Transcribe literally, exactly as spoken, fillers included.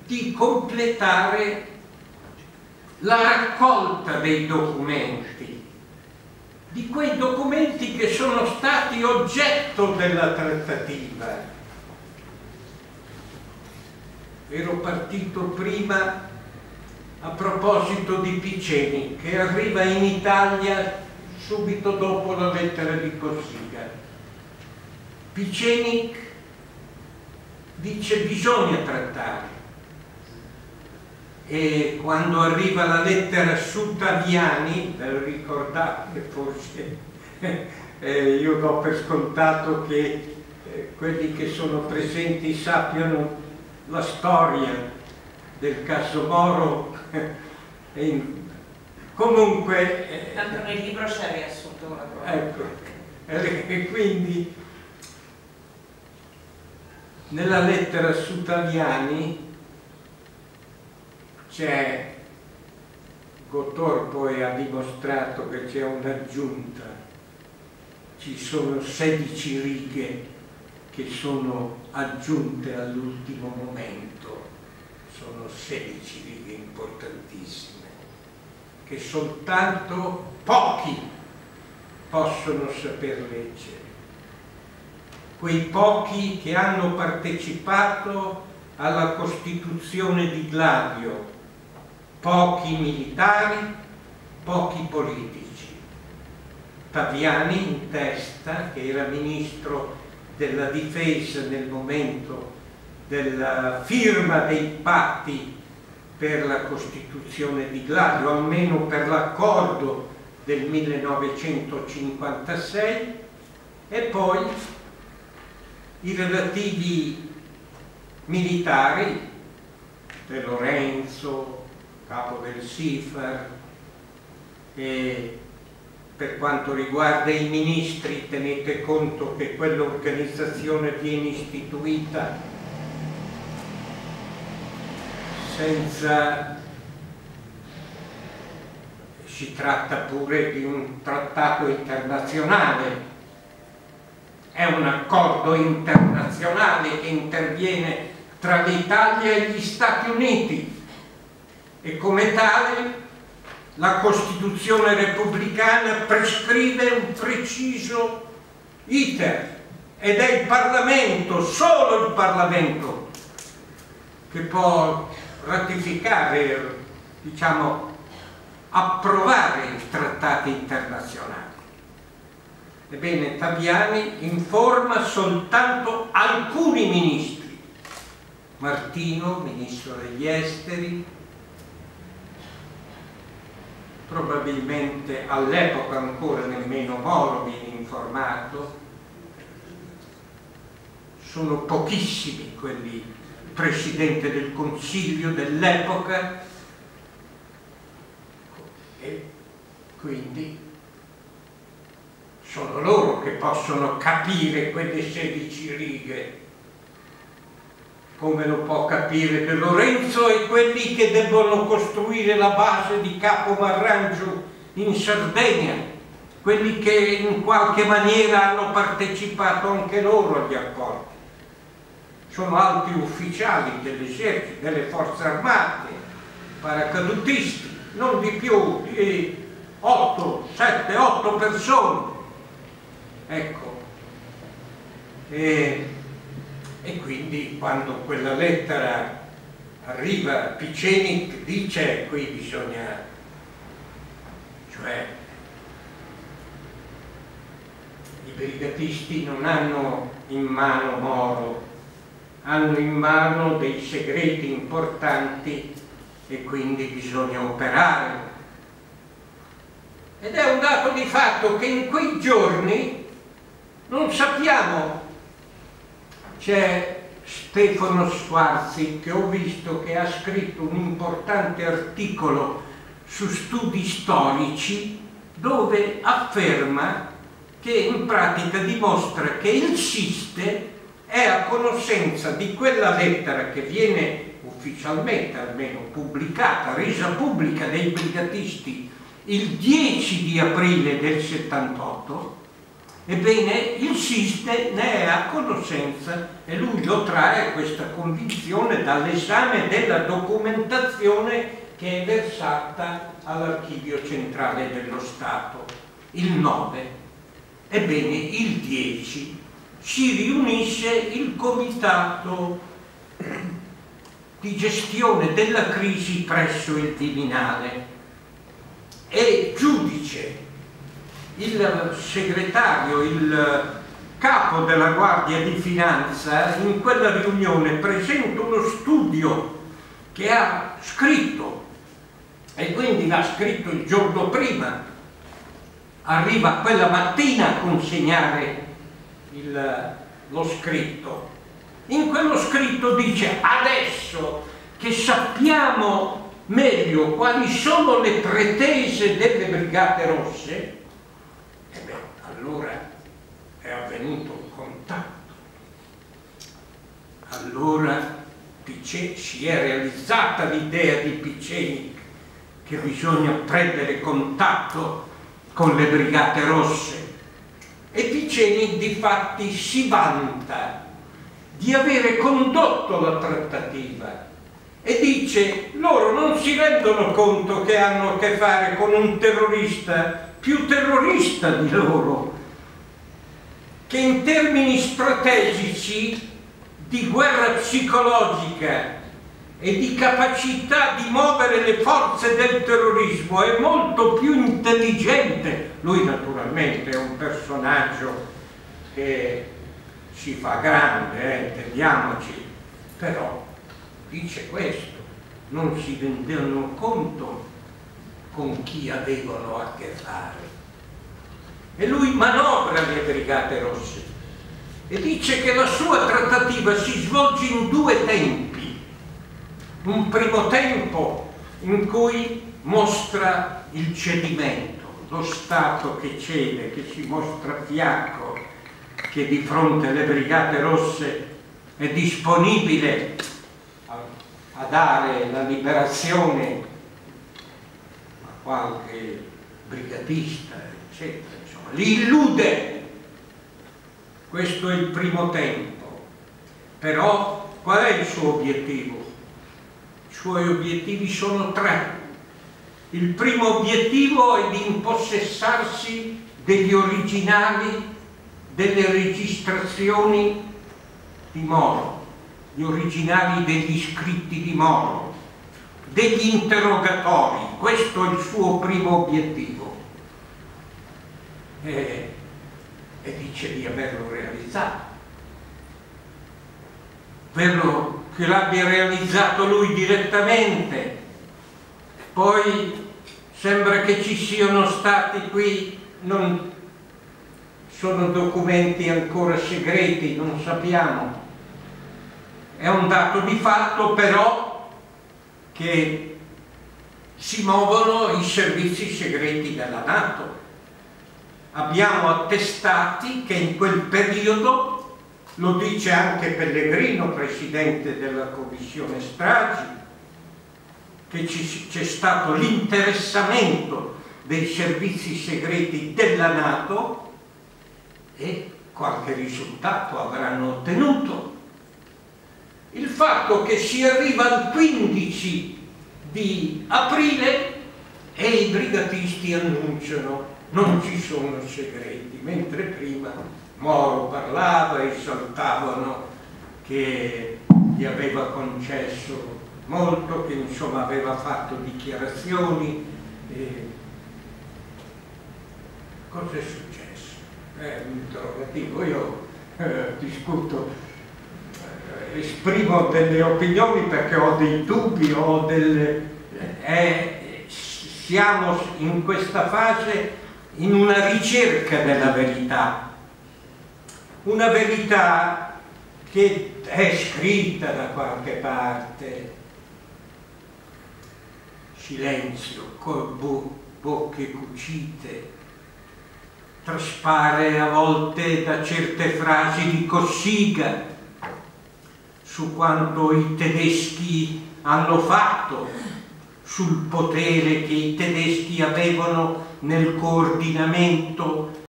di completare la raccolta dei documenti, di quei documenti che sono stati oggetto della trattativa. Ero partito prima a proposito di Piceni, che arriva in Italia subito dopo la lettera di Cossiga. Piceni dice bisogna trattare, e quando arriva la lettera su Taviani, ve lo ricordate forse, eh, io do per scontato che eh, quelli che sono presenti sappiano la storia del caso Moro. E comunque... Eh, tanto nel libro c'è riassunto una cosa. Ecco, e quindi nella lettera su Taviani c'è, Gottor poi ha dimostrato che c'è un'aggiunta, ci sono sedici righe che sono aggiunte all'ultimo momento, sono sedici righe importantissime, che soltanto pochi possono saper leggere. Quei pochi che hanno partecipato alla Costituzione di Gladio, pochi militari, pochi politici. Taviani in testa, che era ministro della difesa nel momento della firma dei patti per la Costituzione di Gladio, almeno per l'accordo del millenovecentocinquantasei, e poi i relativi militari, De Lorenzo, capo del SIFAR, e per quanto riguarda i ministri tenete conto che quell'organizzazione viene istituita senza... si tratta pure di un trattato internazionale, è un accordo internazionale che interviene tra l'Italia e gli Stati Uniti, e come tale la Costituzione repubblicana prescrive un preciso iter, ed è il Parlamento, solo il Parlamento, che può ratificare, diciamo, approvare i trattati internazionali. Ebbene, Taviani informa soltanto alcuni ministri: Martino, ministro degli esteri, probabilmente all'epoca ancora nemmeno Moro viene informato, sono pochissimi quelli, il Presidente del Consiglio dell'epoca, e quindi sono loro che possono capire quelle sedici righe, come lo può capire De Lorenzo e quelli che debbono costruire la base di Capo Marrangio in Sardegna, quelli che in qualche maniera hanno partecipato anche loro agli accordi. Sono alti ufficiali dell'esercito, delle forze armate, paracadutisti, non di più, di otto, sette, otto persone. Ecco, e, e quindi quando quella lettera arriva, Piceni dice qui bisogna, cioè i brigatisti non hanno in mano Moro, hanno in mano dei segreti importanti e quindi bisogna operare. Ed è un dato di fatto che in quei giorni non sappiamo. C'è Stefano Squarzi, che ho visto che ha scritto un importante articolo su studi storici, dove afferma che in pratica dimostra che il Siste è a conoscenza di quella lettera che viene ufficialmente almeno pubblicata, resa pubblica dai brigatisti il dieci di aprile del settantotto, Ebbene, il SISDE ne è a conoscenza e lui lo trae questa convinzione dall'esame della documentazione che è versata all'Archivio Centrale dello Stato. Il nove. Ebbene, il dieci si riunisce il Comitato di gestione della crisi presso il Viminale e giudice, il segretario, il capo della Guardia di Finanza in quella riunione presenta uno studio che ha scritto e quindi l'ha scritto il giorno prima, arriva quella mattina a consegnare il, lo scritto. In quello scritto dice: adesso che sappiamo meglio quali sono le pretese delle Brigate Rosse, e beh, allora è avvenuto un contatto. Allora si è realizzata l'idea di Piceni che bisogna prendere contatto con le Brigate Rosse, e Piceni difatti si vanta di avere condotto la trattativa e dice: loro non si rendono conto che hanno a che fare con un terrorista più terrorista di loro, che in termini strategici di guerra psicologica e di capacità di muovere le forze del terrorismo è molto più intelligente. Lui naturalmente è un personaggio che si fa grande, eh, intendiamoci, però dice questo: non si rendevano conto con chi avevano a che fare. E lui manovra le Brigate Rosse e dice che la sua trattativa si svolge in due tempi. Un primo tempo in cui mostra il cedimento, lo Stato che cede, che si mostra fiacco, che di fronte alle Brigate Rosse è disponibile a, a dare la liberazione a qualche brigatista, eccetera. Insomma, li illude. Questo è il primo tempo. Però qual è il suo obiettivo? I suoi obiettivi sono tre. Il primo obiettivo è di impossessarsi degli originali delle registrazioni di Moro, gli originali degli scritti di Moro, degli interrogatori. Questo è il suo primo obiettivo. E, e dice di averlo realizzato. Quello che l'abbia realizzato lui direttamente. Poi sembra che ci siano stati qui, non sono documenti ancora segreti, non sappiamo. È un dato di fatto però che si muovono i servizi segreti della NATO. Abbiamo attestati che in quel periodo, lo dice anche Pellegrino, presidente della commissione stragi, che c'è stato l'interessamento dei servizi segreti della NATO e qualche risultato avranno ottenuto. Il fatto che si arriva al quindici di aprile e i brigatisti annunciano: non ci sono segreti, mentre prima Moro parlava e saltavano che gli aveva concesso molto, che insomma aveva fatto dichiarazioni. E... cosa è successo? È un interrogativo. Io eh, discuto, eh, esprimo delle opinioni perché ho dei dubbi, ho delle... Eh, siamo in questa fase in una ricerca della verità, una verità che è scritta da qualche parte. Silenzio, con bo bocche cucite, traspare a volte da certe frasi di Cossiga su quanto i tedeschi hanno fatto, sul potere che i tedeschi avevano nel coordinamento